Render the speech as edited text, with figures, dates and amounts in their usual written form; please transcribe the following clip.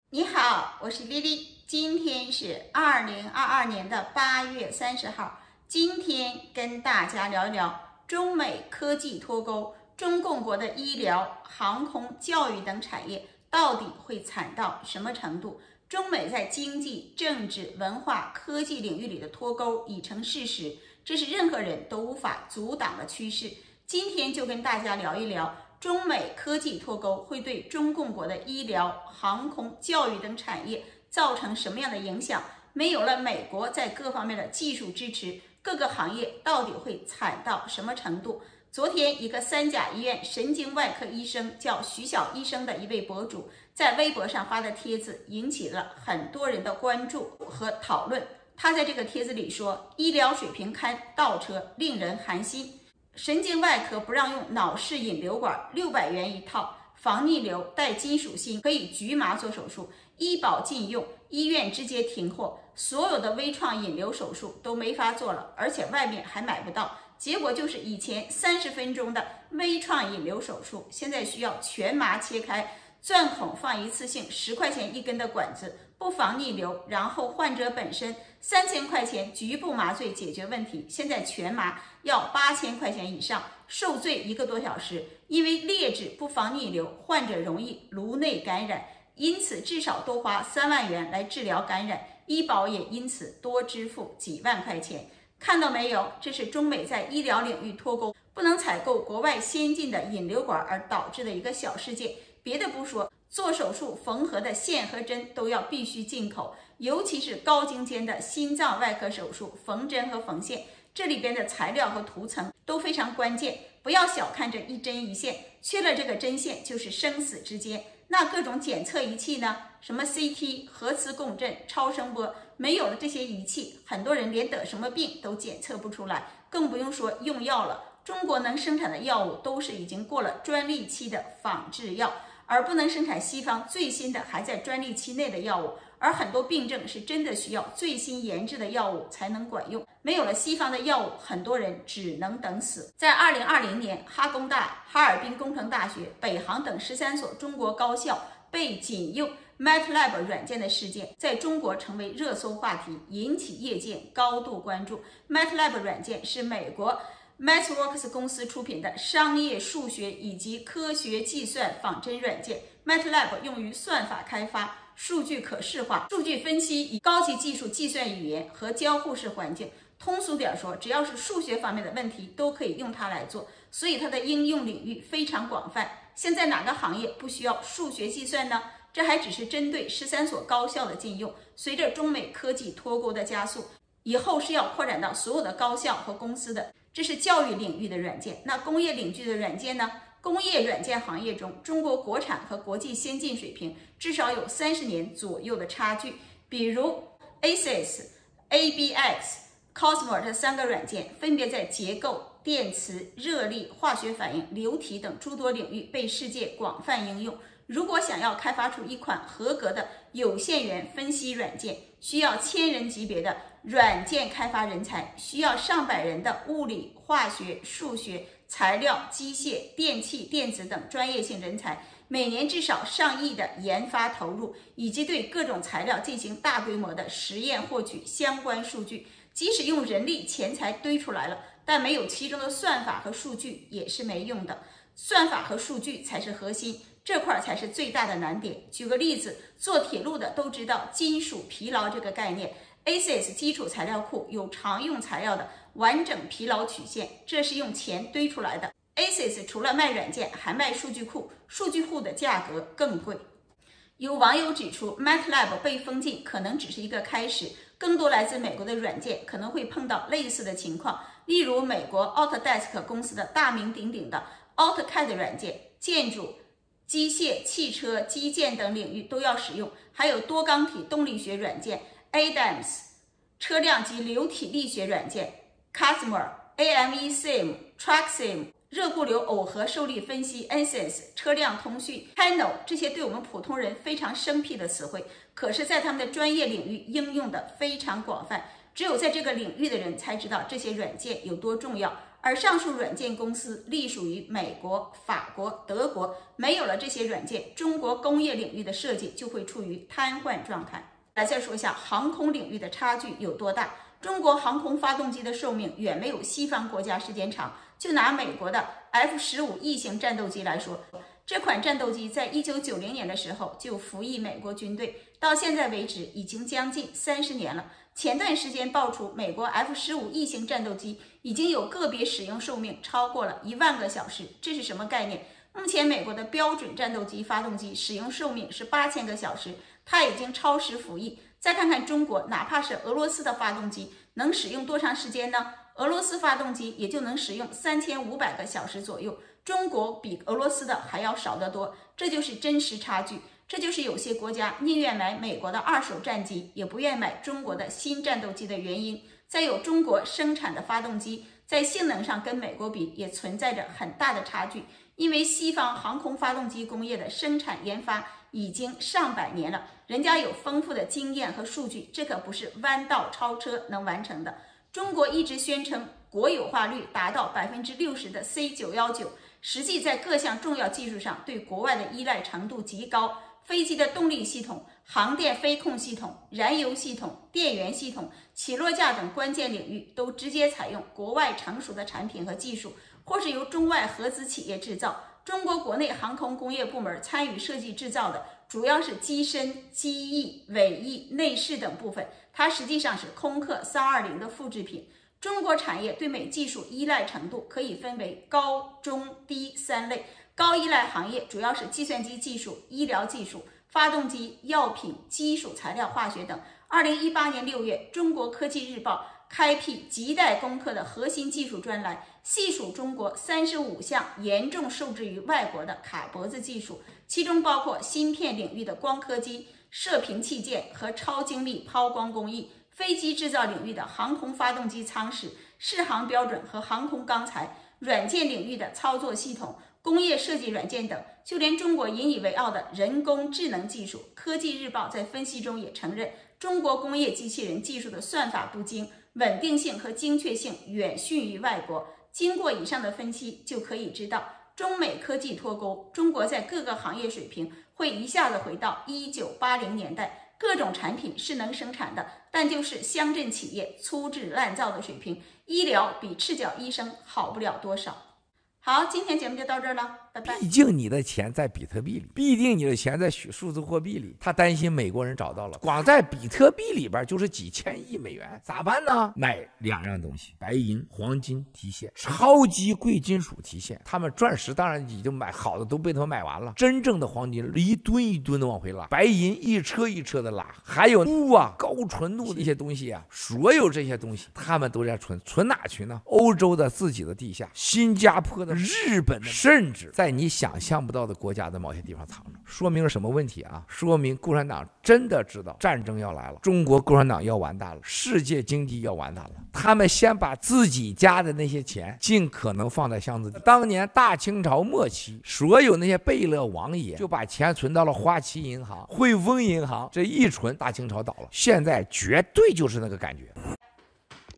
你好，我是丽丽，今天是2022年的8月30号。今天跟大家聊一聊中美科技脱钩，中共国的医疗、航空、教育等产业到底会惨到什么程度？中美在经济、政治、文化、科技领域里的脱钩已成事实，这是任何人都无法阻挡的趋势。今天就跟大家聊一聊中美科技脱钩会对中共国的医疗、航空、教育等产业造成什么样的影响？没有了美国在各方面的技术支持，各个行业到底会惨到什么程度？昨天，一个三甲医院神经外科医生叫徐小医生的一位博主在微博上发的帖子，引起了很多人的关注和讨论。他在这个帖子里说，医疗水平开倒车，令人寒心。神经外科不让用脑式引流管，600元一套，防逆流带金属锌，可以局麻做手术，医保禁用，医院直接停货，所有的微创引流手术都没法做了，而且外面还买不到。结果就是以前30分钟的微创引流手术，现在需要全麻切开，钻孔放一次性10块钱一根的管子，不防逆流，然后患者本身3000块钱局部麻醉解决问题，现在全麻要8000块钱以上，受罪1个多小时。因为劣质不防逆流，患者容易颅内感染，因此至少多花3万元来治疗感染，医保也因此多支付几万块钱。看到没有？这是中美在医疗领域脱钩，不能采购国外先进的引流管而导致的一个小事件。别的不说，做手术缝合的线和针都要必须进口，尤其是高精尖的心脏外科手术，缝针和缝线，这里边的材料和涂层都非常关键。不要小看这一针一线，缺了这个针线就是生死之间。那各种检测仪器呢？什么 CT、核磁共振、超声波，没有了这些仪器，很多人连得什么病都检测不出来，更不用说用药了。中国能生产的药物都是已经过了专利期的仿制药，而不能生产西方最新的还在专利期内的药物，而很多病症是真的需要最新研制的药物才能管用。没有了西方的药物，很多人只能等死。在2020年，哈工大、哈尔滨工程大学、北航等13所中国高校被禁用 MATLAB 软件的事件，在中国成为热搜话题，引起业界高度关注。MATLAB 软件是美国MathWorks 公司出品的商业数学以及科学计算仿真软件。MATLAB 用于算法开发、数据可视化、数据分析以高级技术计算语言和交互式环境。通俗点说，只要是数学方面的问题都可以用它来做，所以它的应用领域非常广泛。现在哪个行业不需要数学计算呢？这还只是针对13所高校的禁用。随着中美科技脱钩的加速，以后是要扩展到所有的高校和公司的。这是教育领域的软件。那工业领域的软件呢？工业软件行业中，中国国产和国际先进水平至少有30年左右的差距。比如 ASIS、ABX、Cosmos 这3个软件分别在结构、电磁、热力、化学反应、流体等诸多领域被世界广泛应用。如果想要开发出一款合格的有限元分析软件，需要1000人级别的软件开发人才，需要上百人的物理、化学、数学、材料、机械、电气、电子等专业性人才，每年至少上亿的研发投入，以及对各种材料进行大规模的实验，获取相关数据。即使用人力钱财堆出来了，但没有其中的算法和数据也是没用的。算法和数据才是核心，这块才是最大的难点。举个例子，做铁路的都知道金属疲劳这个概念。ASIS 基础材料库有常用材料的完整疲劳曲线，这是用钱堆出来的。ASIS 除了卖软件，还卖数据库，数据库的价格更贵。有网友指出 ，MATLAB 被封禁可能只是一个开始，更多来自美国的软件可能会碰到类似的情况。例如，美国 Autodesk 公司的大名鼎鼎的 AutoCAD 软件，建筑、机械、汽车、基建等领域都要使用，还有多缸体动力学软件 ADAMS、车辆及流体力学软件 CASMR、AMESIM、TrackSim、热固流耦合受力分析 ANSYS、车辆通讯 Panel， 这些对我们普通人非常生僻的词汇，可是在他们的专业领域应用的非常广泛。只有在这个领域的人才知道这些软件有多重要， 而上述软件公司隶属于美国、法国、德国，没有了这些软件，中国工业领域的设计就会处于瘫痪状态。来再说一下航空领域的差距有多大。中国航空发动机的寿命远没有西方国家时间长。就拿美国的 F-15 E 型战斗机来说，这款战斗机在1990年的时候就服役美国军队，到现在为止已经将近30年了。前段时间爆出美国 F-15 E 型战斗机已经有个别使用寿命超过了1万个小时，这是什么概念？目前美国的标准战斗机发动机使用寿命是8000个小时，它已经超时服役。再看看中国，哪怕是俄罗斯的发动机能使用多长时间呢？俄罗斯发动机也就能使用3500个小时左右，中国比俄罗斯的还要少得多，这就是真实差距。这就是有些国家宁愿买美国的二手战机，也不愿买中国的新战斗机的原因。再有，中国生产的发动机在性能上跟美国比也存在着很大的差距，因为西方航空发动机工业的生产研发已经上百年了，人家有丰富的经验和数据，这可不是弯道超车能完成的。中国一直宣称国有化率达到60%的 C919， 实际在各项重要技术上对国外的依赖程度极高。飞机的动力系统、航电飞控系统、燃油系统、电源系统、起落架等关键领域都直接采用国外成熟的产品和技术，或是由中外合资企业制造。中国国内航空工业部门参与设计制造的主要是机身、机翼、尾翼、内饰等部分，它实际上是空客320的复制品。中国产业对美技术依赖程度可以分为高、中、低3类。高依赖行业主要是计算机技术、医疗技术、发动机、药品、基础材料化学等。2018年6月，中国科技日报开辟亟待攻克的核心技术专栏，细数中国35项严重受制于外国的卡脖子技术，其中包括芯片领域的光刻机、射频器件和超精密抛光工艺，飞机制造领域的航空发动机舱室、适航标准和航空钢材，软件领域的操作系统、工业设计软件等，就连中国引以为傲的人工智能技术，科技日报在分析中也承认，中国工业机器人技术的算法不精，稳定性和精确性远逊于外国。经过以上的分析，就可以知道，中美科技脱钩，中国在各个行业水平会一下子回到1980年代，各种产品是能生产的，但就是乡镇企业粗制滥造的水平，医疗比赤脚医生好不了多少。好，今天节目就到这儿了，拜拜。 毕竟你的钱在比特币里，毕竟你的钱在数字货币里，他担心美国人找到了，光在比特币里边就是几千亿美元，咋办呢？买2样东西：白银、黄金提现，超级贵金属提现。他们钻石当然已经买好的都被他们买完了，真正的黄金一吨一吨的往回拉，白银一车一车的拉，还有钼啊、高纯度的一些东西啊，所有这些东西他们都在存哪去呢？欧洲的自己的地下，新加坡的、日本的，甚至在你想象不到的国家的某些地方藏着，说明了什么问题啊？说明共产党真的知道战争要来了，中国共产党要完蛋了，世界经济要完蛋了。他们先把自己家的那些钱尽可能放在箱子里。当年大清朝末期，所有那些贝勒王爷就把钱存到了花旗银行、汇丰银行，这一存，大清朝倒了。现在绝对就是那个感觉。